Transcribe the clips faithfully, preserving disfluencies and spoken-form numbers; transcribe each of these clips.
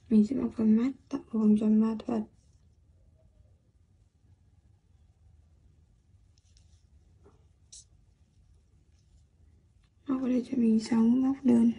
Mình sẽ bóc phần mắt, tạo một vòng tròn ma thuật. Móc vào đây cho mình sáu móc đơn.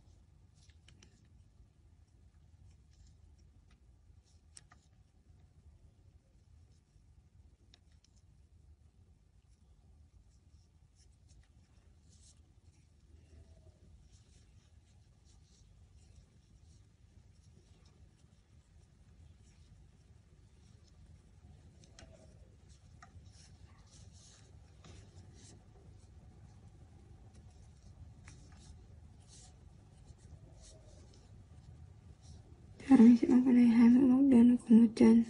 Và mình sẽ móc vào đây hai mũi móc đơn ở cùng một chân.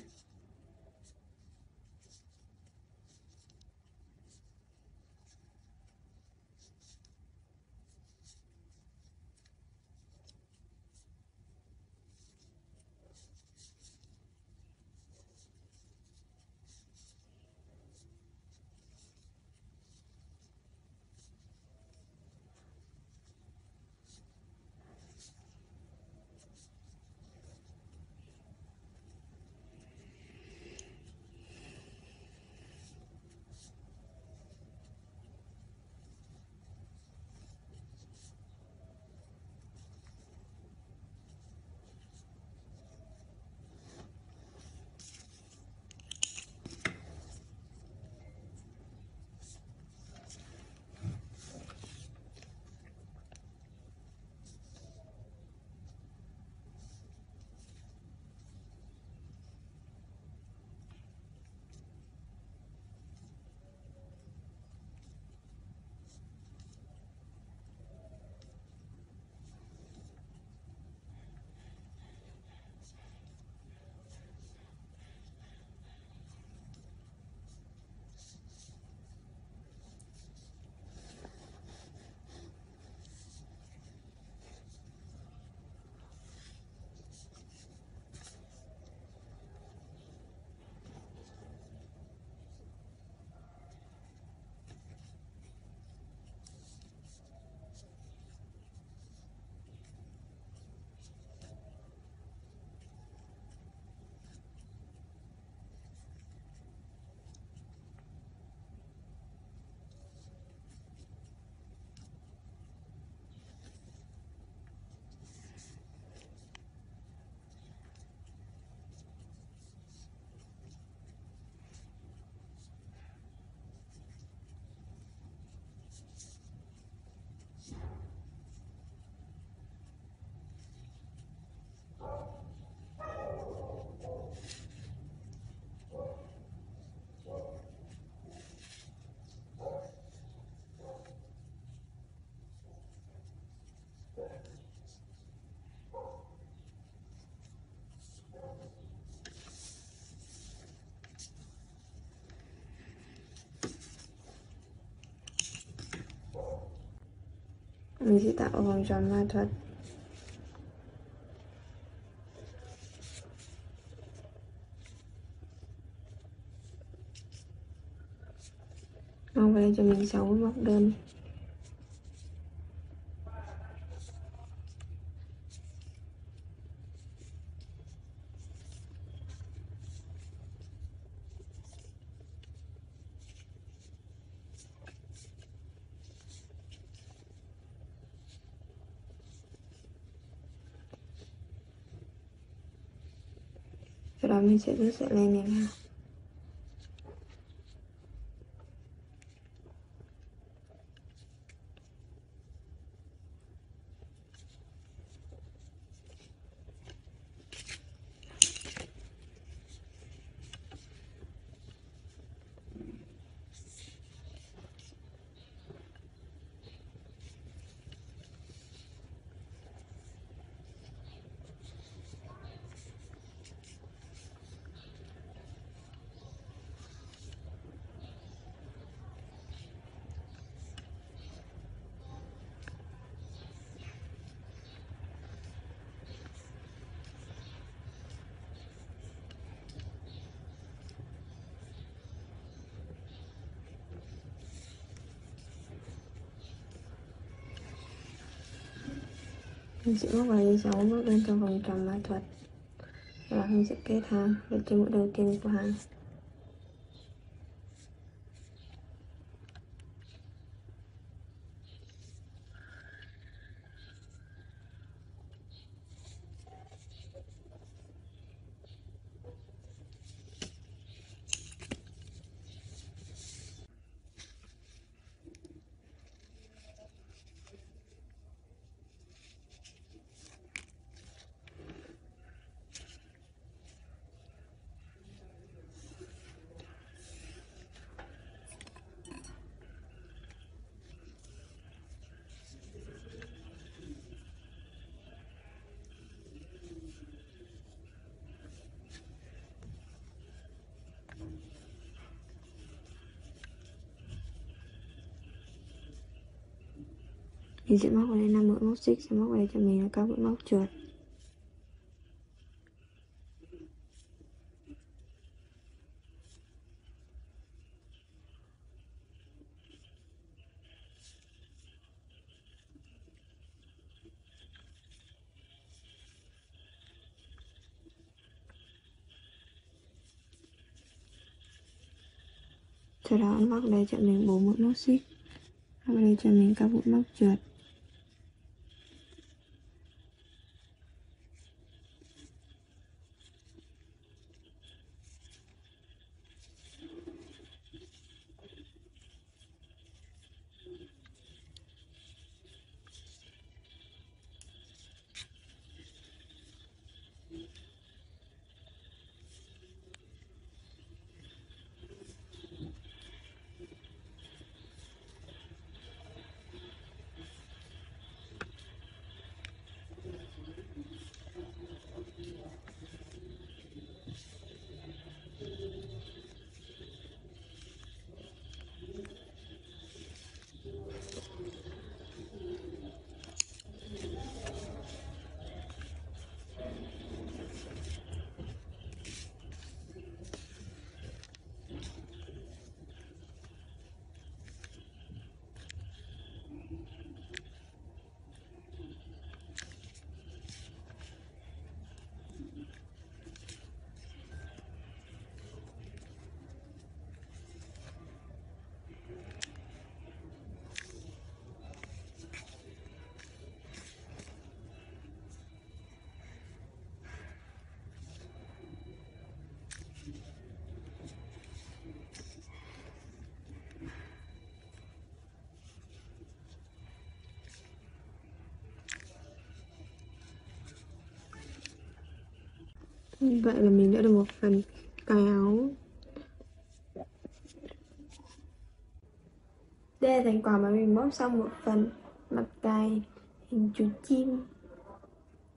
Mình sẽ tạo vòng tròn ma thuật. Móc vào đây cho mình sáu móc đơn. Sau đó mình sẽ rút sợi len này vào. Mình sẽ móc vào đây sáu móc đơn trong vòng tròn ma thuật. mình sẽ kết hàng lên trên mũi đầu tiên của hàng. Mình sẽ móc vào đây năm mũi móc xích, sẽ móc vào đây cho mình là các mũi móc trượt. Sau đó móc đây cho mình bốn mũi móc xích, móc đây cho mình các mũi móc trượt. Như vậy là mình đã được một phần cài áo. Đây là thành quả mà mình móc xong một phần mặt cài hình chú chim.